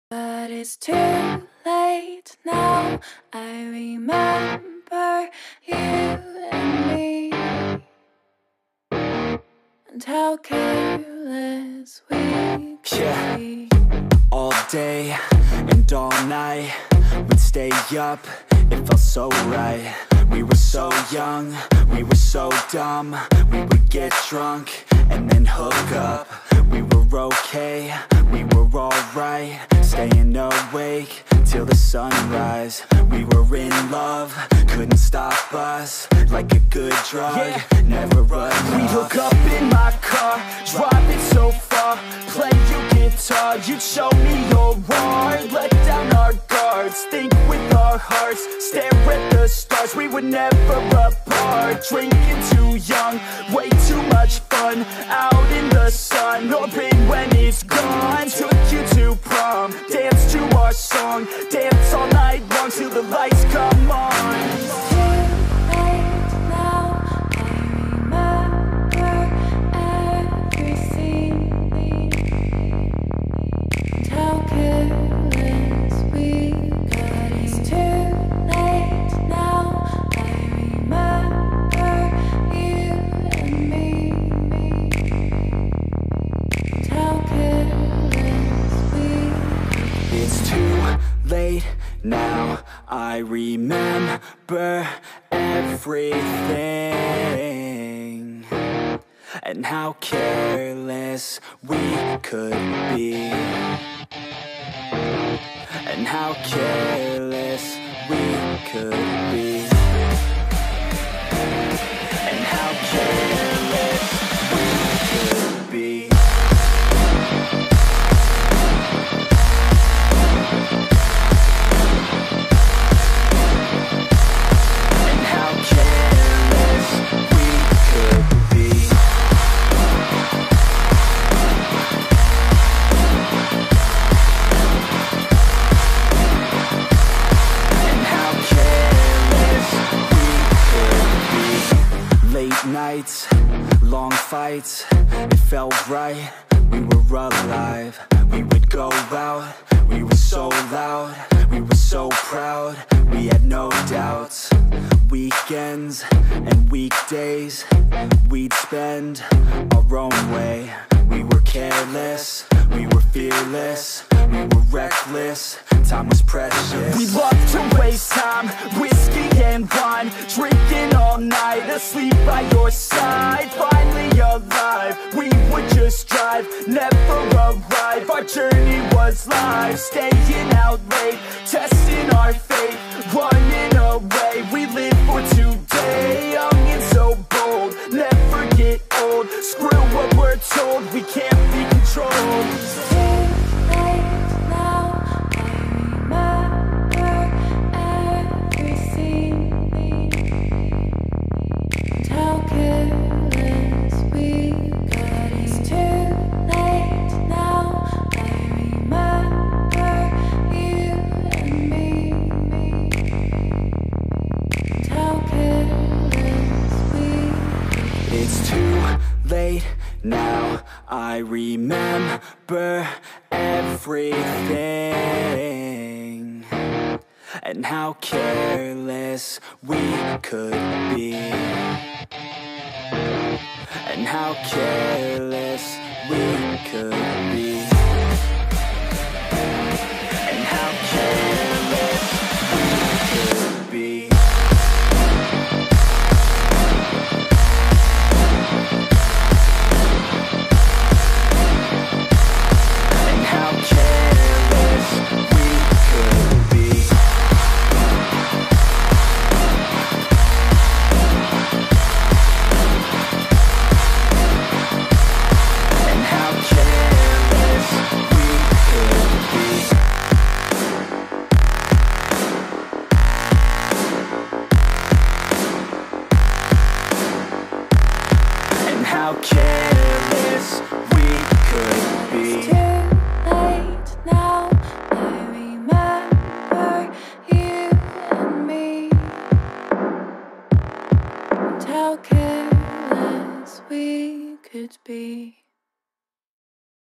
But it's too late now. I remember you and me, and how careless we could be. All day and all night, we'd stay up, it felt so right. We were so young, we were so dumb. We would get drunk and then hook up. We were okay, we were alright, staying awake till the sunrise. We were in love, couldn't stop us, like a good drug, never enough. We hook up in my car, driving so far, play you guitar, you'd show me your art, let down our guards, think with our hearts, stare at the stars. We were never apart, drinking too young, way too much fun, out in the sun, or rain when it's gone. Took you to prom, dance to our song, dance all night long till the lights come on. Late now, I remember everything, and how careless we could be, and how careless we could be, and how careless we could be. Nights, long fights, it felt right, we were alive. We would go out, we were so loud, we were so proud, we had no doubts. Weekends and weekdays, we'd spend our own way. We were careless, we were fearless, we were reckless, time was precious. We loved to waste time, whiskey and wine, drinking all night, asleep by your side. Finally alive, we would just drive, never arrive. Our journey was live, staying out late, testing our fate, running away. We live for today, young and so bold, never get old. Screw what we're told, we can't be controlled. It's too late now, I remember everything, and how careless we could be, and how careless we could be, and how careless we could be. How careless we could be. It's too late now, I remember you and me, and how careless we could be.